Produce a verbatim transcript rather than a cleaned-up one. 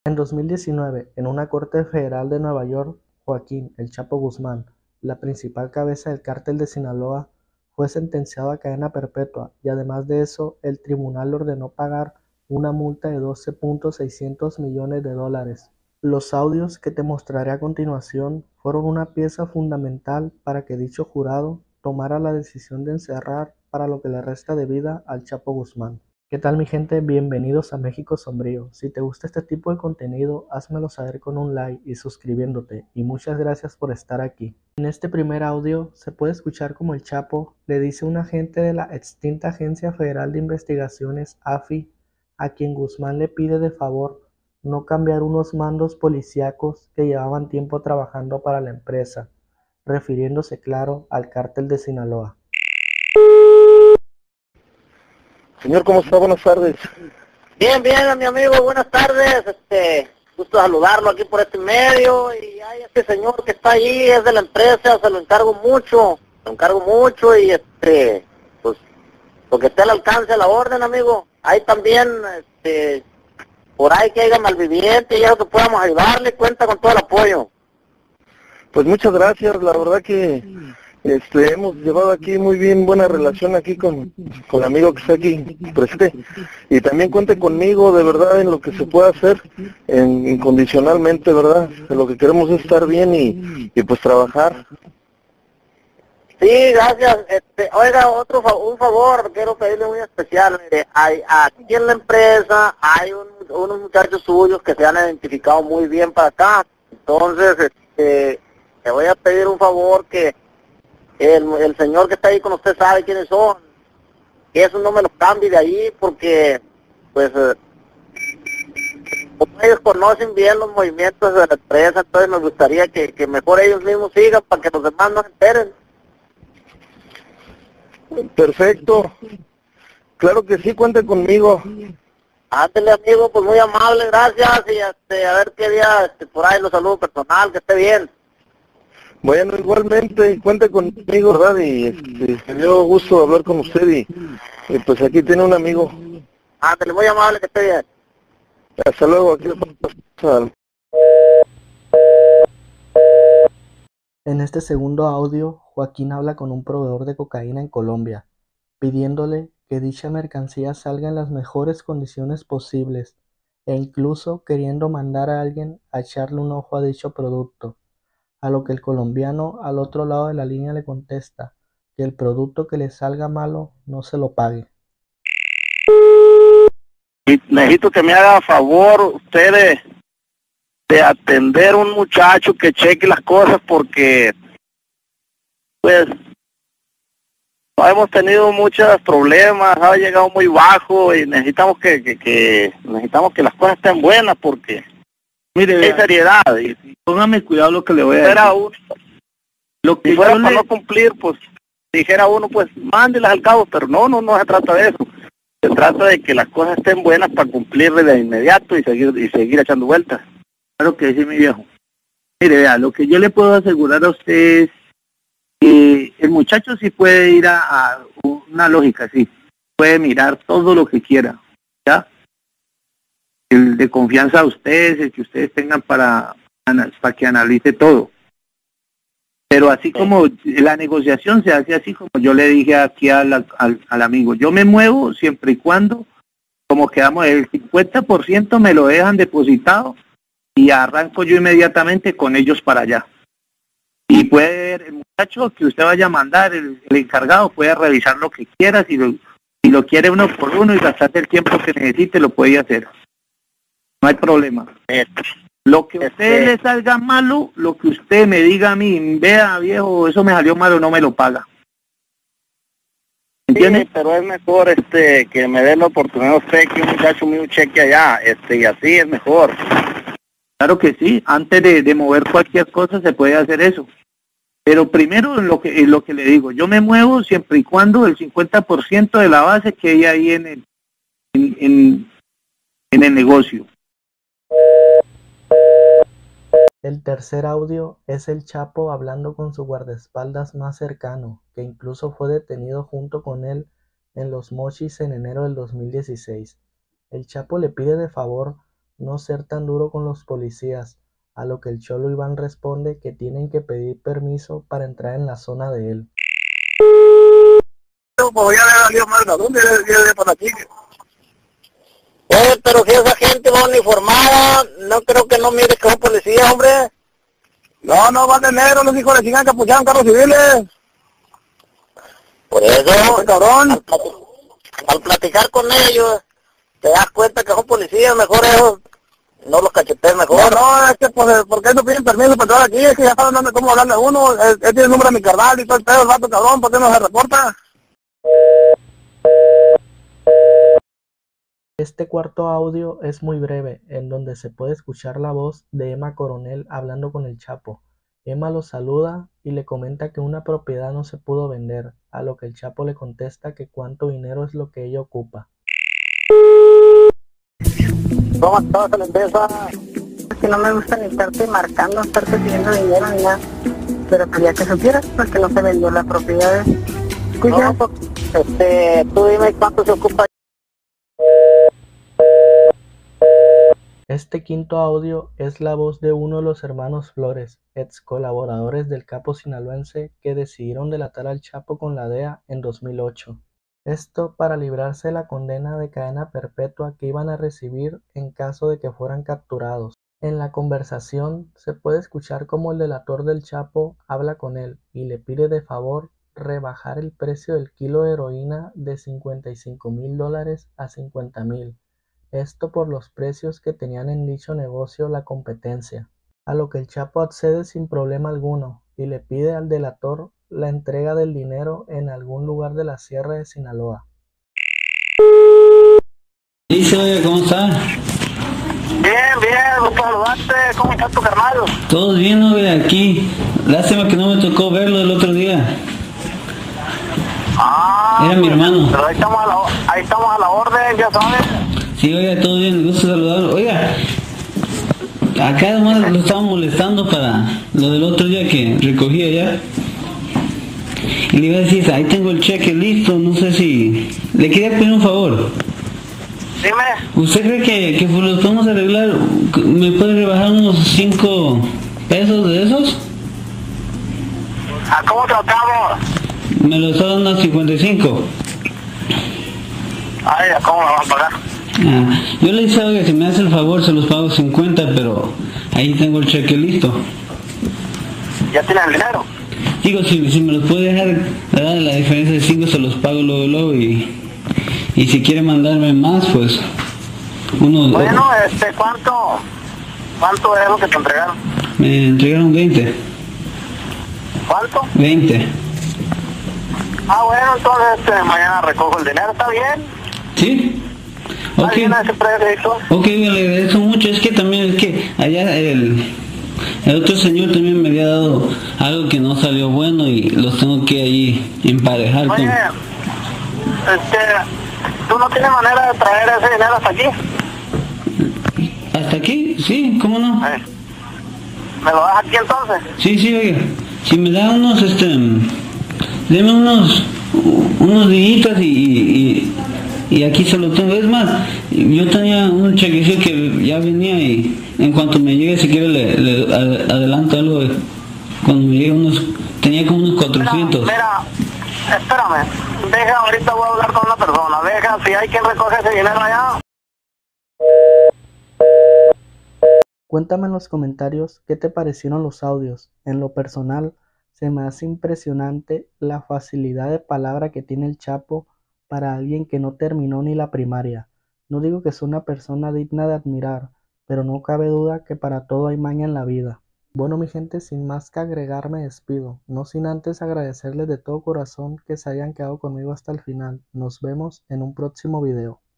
En dos mil diecinueve, en una corte federal de Nueva York, Joaquín "El Chapo" Guzmán, la principal cabeza del cártel de Sinaloa, fue sentenciado a cadena perpetua y además de eso, el tribunal le ordenó pagar una multa de doce punto seiscientos millones de dólares. Los audios que te mostraré a continuación fueron una pieza fundamental para que dicho jurado tomara la decisión de encerrar para lo que le resta de vida al Chapo Guzmán. ¿Qué tal, mi gente? Bienvenidos a México Sombrío. Si te gusta este tipo de contenido, házmelo saber con un like y suscribiéndote. Y muchas gracias por estar aquí. En este primer audio se puede escuchar como el Chapo le dice a un agente de la extinta Agencia Federal de Investigaciones, A F I, a quien Guzmán le pide de favor no cambiar unos mandos policíacos que llevaban tiempo trabajando para la empresa, refiriéndose, claro, al cártel de Sinaloa. Señor, ¿cómo está? Buenas tardes. Bien, bien, mi amigo, buenas tardes. Este, gusto saludarlo aquí por este medio. Y hay este señor que está allí, es de la empresa, se lo encargo mucho, se lo encargo mucho y este, pues, lo que esté al alcance a la orden, amigo. Hay también, este, por ahí que haya malviviente y algo que podamos ayudarle, cuenta con todo el apoyo. Pues muchas gracias, la verdad que este, hemos llevado aquí muy bien, buena relación aquí con, con el amigo que está aquí presente. Y también cuente conmigo, de verdad, en lo que se pueda hacer, en, incondicionalmente, ¿verdad? Lo que queremos es estar bien y, y pues trabajar. Sí, gracias. Este, oiga, otro fa un favor, quiero pedirle muy especial. Mire, hay, aquí en la empresa hay un, unos muchachos suyos que se han identificado muy bien para acá. Entonces, este, le voy a pedir un favor que el, el señor que está ahí con usted sabe quiénes son. Que eso no me lo cambie de ahí porque, pues, eh, como ellos conocen bien los movimientos de la empresa, entonces me gustaría que, que mejor ellos mismos sigan para que los demás no se enteren. Perfecto. Claro que sí, cuente conmigo. Ándale, amigo, pues muy amable, gracias, y este, a ver qué día este, por ahí los saludo personal, que esté bien. Bueno, igualmente, cuente conmigo, ¿verdad? Y este, me dio gusto hablar con usted y, y pues aquí tiene un amigo. Ándale, muy amable, que esté bien. Hasta luego, aquí pasa. En este segundo audio, Joaquín habla con un proveedor de cocaína en Colombia, pidiéndole que dicha mercancía salga en las mejores condiciones posibles e incluso queriendo mandar a alguien a echarle un ojo a dicho producto, a lo que el colombiano al otro lado de la línea le contesta que el producto que le salga malo no se lo pague. Y necesito que me haga favor ustedes de atender a un muchacho que cheque las cosas porque, pues, no hemos tenido muchos problemas, ha llegado muy bajo y necesitamos que, que, que necesitamos que las cosas estén buenas porque Mire, hay vea, seriedad. Y póngame cuidado lo que le voy a si fuera decir. uno, Lo que si fuera yo para le... no cumplir, pues dijera uno, pues mándelas al cabo, pero no, no, no se trata de eso. Se trata de que las cosas estén buenas para cumplirle de inmediato y seguir y seguir echando vueltas. Claro que sí, mi viejo. Mire, vea, lo que yo le puedo asegurar a usted es que el muchacho sí puede ir a, a una lógica, sí. Puede mirar todo lo que quiera, ¿ya? El de confianza a ustedes, el que ustedes tengan para, para que analice todo. Pero así como la negociación se hace así como yo le dije aquí al, al, al amigo, yo me muevo siempre y cuando, como quedamos, el cincuenta por ciento me lo dejan depositado y arranco yo inmediatamente con ellos para allá. Y puede ver, el muchacho que usted vaya a mandar, el, el encargado, puede revisar lo que quiera, si lo, si lo quiere uno por uno y gastarse el tiempo que necesite, lo puede hacer. No hay problema. Lo que a usted le salga malo, lo que usted me diga a mí, vea viejo, eso me salió malo, no me lo paga. ¿Entiende? Sí, pero es mejor este que me dé la oportunidad a usted que un muchacho mío cheque allá, este y así es mejor. Claro que sí, antes de, de mover cualquier cosa se puede hacer eso. Pero primero lo que lo que le digo, yo me muevo siempre y cuando el cincuenta por ciento de la base que hay ahí en el, en, en, en el negocio. El tercer audio es el Chapo hablando con su guardaespaldas más cercano, que incluso fue detenido junto con él en Los Mochis en enero del dos mil dieciséis. El Chapo le pide de favor no ser tan duro con los policías, a lo que el Cholo Iván responde que tienen que pedir permiso para entrar en la zona de él. Pues ya le valió más, ¿dónde le para aquí? Eh, pero si esa gente va uniformada, no creo que no mire que son policías, hombre. No, no, van de negro, los hijos de chingan capuchados carros civiles. Por eso, ¡Qué cabrón! al, plati al platicar con ellos, te das cuenta que son policías, mejor ellos no los cachetees mejor. No, no, es que pues, ¿por qué no piden permiso para entrar aquí? Es que ya saben dónde, cómo hablarle a uno, él, él tiene el número de mi carnal y todo el pedo, el vato cabrón, ¿por qué no se reporta? Este cuarto audio es muy breve, en donde se puede escuchar la voz de Emma Coronel hablando con el Chapo. Emma lo saluda y le comenta que una propiedad no se pudo vender, a lo que el Chapo le contesta que cuánto dinero es lo que ella ocupa. ¿Cómo estás, la empresa? Que no me gusta ni estarte marcando, estarte pidiendo dinero ni nada. Pero quería que supieras porque no se vendió la propiedad. Escucha. No, pues, este, tú dime cuánto se ocupa. Este quinto audio es la voz de uno de los hermanos Flores, ex colaboradores del capo sinaloense que decidieron delatar al Chapo con la D E A en dos mil ocho. Esto para librarse de la condena de cadena perpetua que iban a recibir en caso de que fueran capturados. En la conversación se puede escuchar cómo el delator del Chapo habla con él y le pide de favor rebajar el precio del kilo de heroína de cincuenta y cinco mil dólares a cincuenta mil. Esto por los precios que tenían en dicho negocio la competencia, a lo que el Chapo accede sin problema alguno y le pide al delator la entrega del dinero en algún lugar de la sierra de Sinaloa. Dice, ¿cómo está? Bien, bien, gusto saludarte. ¿Cómo está tu carnal? Todo bien, no ve aquí. Lástima que no me tocó verlo el otro día. Ah, Era mi hermano. Pero ahí estamos a la, ahí estamos a la orden, ya sabes. Sí, oiga, todo bien, gusto saludarlo. Oiga, acá además lo estaban molestando para lo del otro día que recogí allá. Y le iba a decir, ahí tengo el cheque listo, no sé si... Le quería pedir un favor. Dime. ¿Usted cree que, que pues lo podemos arreglar? ¿Me puede rebajar unos cinco pesos de esos? ¿A cómo tratamos? Me lo está dando a cincuenta y cinco. Ay, ¿a cómo me van a pagar? Ah, yo le dije, oiga, si me hace el favor se los pago cincuenta, pero ahí tengo el cheque listo. ¿Ya tienes el dinero? Digo, si, si me los puede dejar, ¿verdad? La diferencia de cinco se los pago luego, luego y, y si quiere mandarme más, pues uno... Bueno, este, ¿cuánto? ¿Cuánto es lo que te entregaron? Me entregaron veinte. ¿Cuánto? veinte. Ah, bueno, entonces este, mañana recojo el dinero, ¿está bien? ¿Sí? ¿Está Ok. bien ese precio? Ok, me le agradezco mucho. Es que también es que allá el, el otro señor también me había dado algo que no salió bueno y los tengo que ahí emparejar con... Oye, este, ¿tú no tienes manera de traer ese dinero hasta aquí? ¿Hasta aquí? Sí, ¿cómo no? Eh, ¿Me lo das aquí entonces? Sí, sí, oiga. Si me da unos, este... Deme unos... Unos días y, y, y aquí se lo tengo. Es más, yo tenía un chequecito que ya venía y en cuanto me llegue, si quiere, le, le adelanto algo. De, cuando me llegue unos... Tenía como unos cuatrocientos. Mira, mira, espérame. Deja, ahorita voy a hablar con una persona. Deja, si hay quien recoge ese dinero allá. Cuéntame en los comentarios qué te parecieron los audios. En lo personal, se me hace impresionante la facilidad de palabra que tiene el Chapo para alguien que no terminó ni la primaria. No digo que sea una persona digna de admirar, pero no cabe duda que para todo hay maña en la vida. Bueno, mi gente, sin más que agregar me despido, no sin antes agradecerles de todo corazón que se hayan quedado conmigo hasta el final. Nos vemos en un próximo video.